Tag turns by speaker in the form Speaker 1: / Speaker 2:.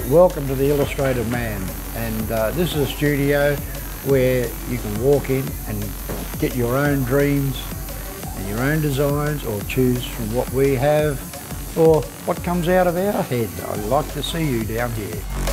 Speaker 1: Welcome to the Illustrated Man, and this is a studio where you can walk in and get your own dreams and your own designs, or choose from what we have or what comes out of our head. I'd like to see you down here.